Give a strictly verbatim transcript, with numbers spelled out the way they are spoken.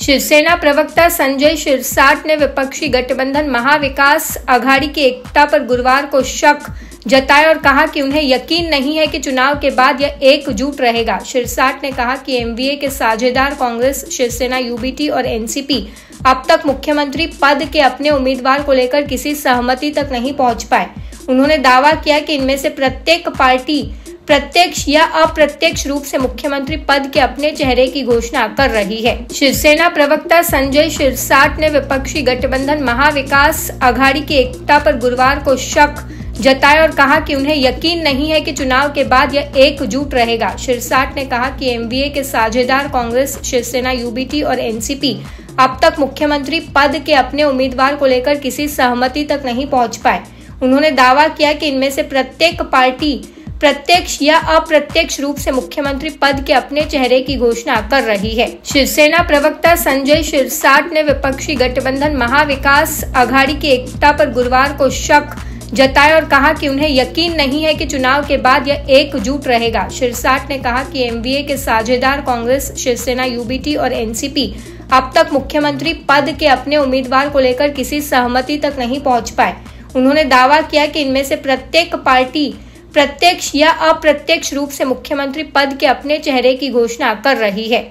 शिवसेना प्रवक्ता संजय शिरसाट ने विपक्षी गठबंधन महाविकास आघाड़ी की एकता पर गुरुवार को शक जताया और कहा कि उन्हें यकीन नहीं है कि चुनाव के बाद यह एकजुट रहेगा। शिरसाट ने कहा कि एमवीए के साझेदार कांग्रेस, शिवसेना, यूबीटी और एनसीपी अब तक मुख्यमंत्री पद के अपने उम्मीदवार को लेकर किसी सहमति तक नहीं पहुंच पाए। उन्होंने दावा किया कि इनमें से प्रत्येक पार्टी प्रत्यक्ष या अप्रत्यक्ष रूप से मुख्यमंत्री पद के अपने चेहरे की घोषणा कर रही है। शिवसेना प्रवक्ता संजय शिरसाट ने विपक्षी गठबंधन महाविकास आघाड़ी की एकता पर गुरुवार को शक जताया और कहा कि उन्हें यकीन नहीं है कि चुनाव के बाद यह एकजुट रहेगा। शिरसाट ने कहा कि एमवीए के साझेदार कांग्रेस, शिवसेना, यूबीटी और एनसीपी अब तक मुख्यमंत्री पद के अपने उम्मीदवार को लेकर किसी सहमति तक नहीं पहुंच पाए। उन्होंने दावा किया कि इनमें से प्रत्येक पार्टी प्रत्यक्ष या अप्रत्यक्ष रूप से मुख्यमंत्री पद के अपने चेहरे की घोषणा कर रही है। शिवसेना प्रवक्ता संजय शिरसाट ने विपक्षी गठबंधन महाविकास आघाड़ी की एकता पर गुरुवार को शक जताया और कहा कि उन्हें यकीन नहीं है कि चुनाव के बाद यह एकजुट रहेगा। शिरसाट ने कहा कि एमवीए के साझेदार कांग्रेस, शिवसेना, यूबीटी और एनसीपी अब तक मुख्यमंत्री पद के अपने उम्मीदवार को लेकर किसी सहमति तक नहीं पहुंच पाए। उन्होंने दावा किया कि इनमें से प्रत्येक पार्टी प्रत्यक्ष या अप्रत्यक्ष रूप से मुख्यमंत्री पद के अपने चेहरे की घोषणा कर रही है।